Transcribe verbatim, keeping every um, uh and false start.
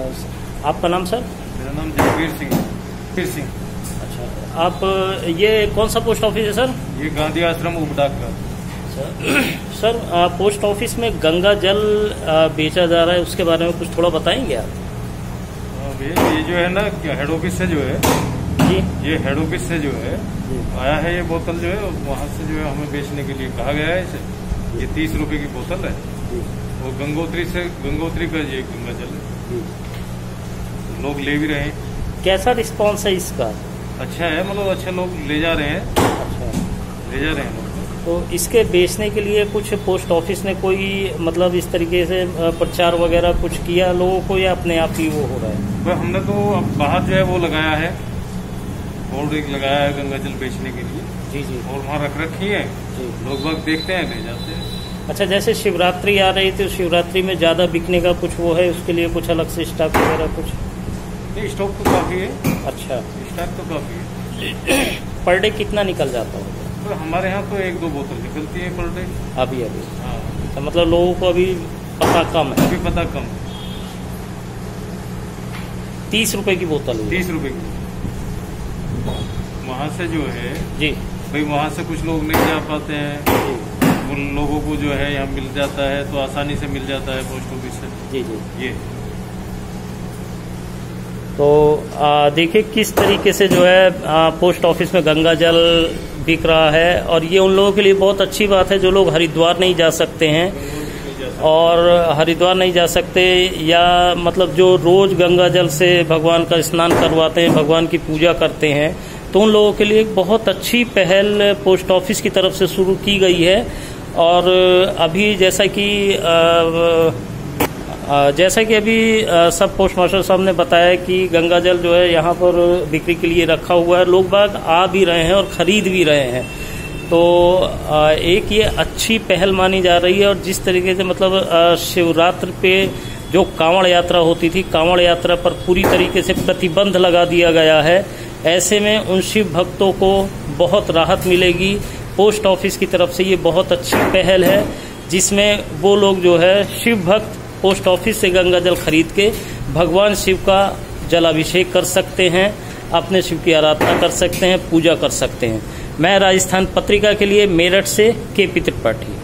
आपका नाम सर? मेरा नाम जगवीर सिंह फिर सिंह। अच्छा, आप ये कौन सा पोस्ट ऑफिस है सर? ये गांधी आश्रम उपडाक। सर पोस्ट ऑफिस में गंगा जल बेचा जा रहा है, उसके बारे में कुछ थोड़ा बताएंगे आप? ये जो है ना हेड ऑफिस से जो है जी, ये हेड ऑफिस से जो है आया है, ये बोतल जो है वहाँ से जो है हमें बेचने के लिए कहा गया है इसे। ये तीस रुपए की बोतल है, वो गंगोत्री से गंगोत्री का ये गंगा जल है, लोग ले भी रहे हैं। कैसा रिस्पॉन्स है इसका? अच्छा है, मतलब अच्छे लोग ले जा रहे हैं। अच्छा, ले जा रहे हैं लोग। तो इसके बेचने के लिए कुछ पोस्ट ऑफिस ने कोई मतलब इस तरीके से प्रचार वगैरह कुछ किया लोगों को, या अपने आप ही वो हो रहा है? तो हमने तो बाहर जो है वो लगाया है, बोर्ड एक लगाया है गंगा जल बेचने के लिए। जी जी। और वहाँ रख रखी है, लोग बाग देखते हैं, ले जाते हैं। अच्छा, जैसे शिवरात्रि आ रही थी, शिवरात्रि में ज्यादा बिकने का कुछ वो है, उसके लिए कुछ अलग से स्टॉक वगैरह कुछ? नहीं, स्टॉक तो काफी है। अच्छा, स्टॉक तो काफी है। पर डे कितना निकल जाता होगा? तो हमारे यहाँ तो एक दो बोतल निकलती है पर डे। अभी अभी? हाँ। तो मतलब लोगों को अभी पता कम है? अभी पता कम है। तीस रुपए की बोतल है? तीस रुपए की। वहाँ से जो है जी भाई, वहाँ से कुछ लोग नहीं जा पाते हैं, उन लोगों को जो है यहाँ मिल जाता है, तो आसानी से मिल जाता है पोस्ट ऑफिस से। जी जी। ये तो देखिए किस तरीके से जो है आ, पोस्ट ऑफिस में गंगा जल बिक रहा है, और ये उन लोगों के लिए बहुत अच्छी बात है जो लोग हरिद्वार नहीं जा सकते हैं, और हरिद्वार नहीं जा सकते या मतलब जो रोज गंगा जल से भगवान का स्नान करवाते हैं, भगवान की पूजा करते हैं, तो उन लोगों के लिए एक बहुत अच्छी पहल पोस्ट ऑफिस की तरफ से शुरू की गई है। और अभी जैसा कि जैसा कि अभी सब पोस्ट मास्टर साहब ने बताया कि गंगा जल जो है यहाँ पर बिक्री के लिए रखा हुआ है, लोग बाग आ भी रहे हैं और खरीद भी रहे हैं। तो एक ये अच्छी पहल मानी जा रही है। और जिस तरीके से मतलब शिवरात्रि पे जो कांवड़ यात्रा होती थी, कांवड़ यात्रा पर पूरी तरीके से प्रतिबंध लगा दिया गया है, ऐसे में उन शिव भक्तों को बहुत राहत मिलेगी। पोस्ट ऑफिस की तरफ से ये बहुत अच्छी पहल है, जिसमें वो लोग जो है शिव भक्त पोस्ट ऑफिस से गंगा जल खरीद के भगवान शिव का जलाभिषेक कर सकते हैं, अपने शिव की आराधना कर सकते हैं, पूजा कर सकते हैं। मैं राजस्थान पत्रिका के लिए मेरठ से के पी त्रिपाठी।